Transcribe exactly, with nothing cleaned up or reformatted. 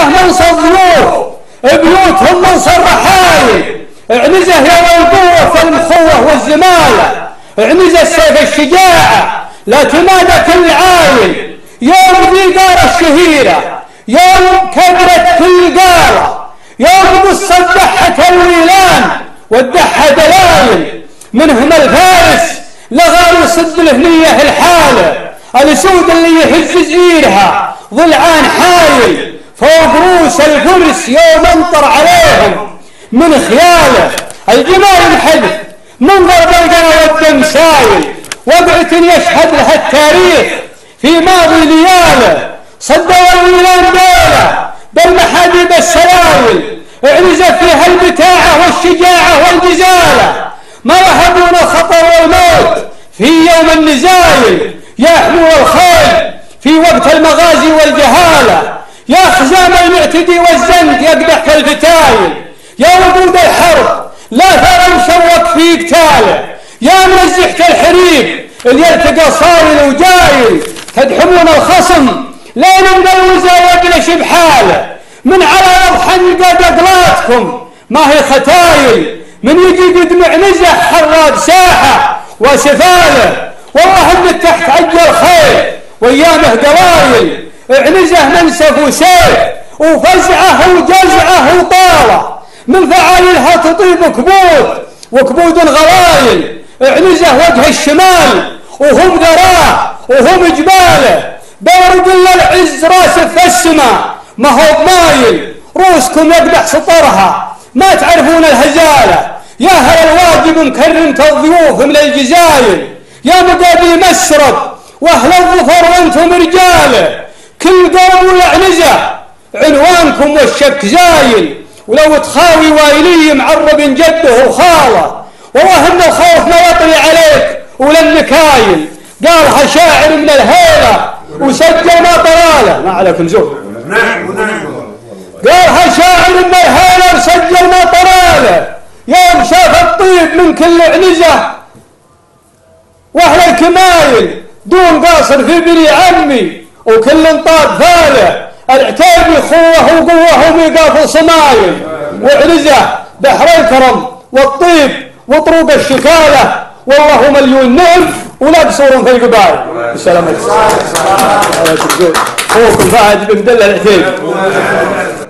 منصب ضيوف بيوتهم منصب رحايل. عنزة يا القوة في المخوة والزمالة، عنزة سيف الشجاعة لا تمادى كل عايل. يوم ذي قارة الشهيرة، يوم كبرت كل قارة، يوم قصة دحة الويلان والدحة دلايل. منهم الفارس لغار يصد الهنية الحالة، الاسود اللي يهز زئيرها ضلعان حايل. فوق روس الفرس يوم انطر عليهم من خياله الجمال الحدث من ضرب القنا والدم سايل. وقعة يشهد لها التاريخ في ماضي لياله، صدوا الويلان دولة بالمحاديب السرايل. عنزة فيها البتاعة والشجاعة والجزالة، ما يهبون الخطر والموت في يوم النزايل. يا حمول الخيل في وقت المغازي والجهالة، يا خزام المعتدي والزند يقدح كالفتايل. يا وقود الحرب لا ثرى مشوك في قتاله، يا منزحة الحريب اللي يلتقى صايل وجايل. تدحمون الخصم لين مدوزه ويقلش بحاله، من على أضحن قد أقلاتكم ما هي ختايل. من يجي قد معنزة حراد ساحة وسفاله، والله من تحت عجل خير وأيامه قوايل. عنزة منسف وسيف وفزعه وجزعه وطالة، من فعايلها تطيب كبود وكبود غلايل. عنزة وجه الشمال وهم ذراه وهم جباله، بورد العز راسه في السماء ما هو بمايل. روسكم يقدح سطرها ما تعرفون الهزالة، يا هل الواجب مكرمة الضيوف من الجزايل. يا مقابي مسرب واهل الظفر وانتم رجاله، كل قوم والعنزة عنوانكم والشك زايل. ولو تخاوي وايلي معرب جده وخاله، والله ان الخوف ما يطري عليك وللنكايل. قالها شاعر من الهيلة وسجل ما طراله، ما عليكم زهر. قالها شاعر من الهيلة وسجل ما طراله، يوم شاف الطيب من كل عنزة واهل الكمايل. دون قاصر في بني عمي وكل طاب فاله، العتيبي خوه وقوه وميقاف صمايل. وعنزة بحر الكرم والطيب وطروق الشكالة، والله مليون نعم ولا قصور في القبائل. السلام عليكم. اخوكم فهد بن مدلل العتيبي.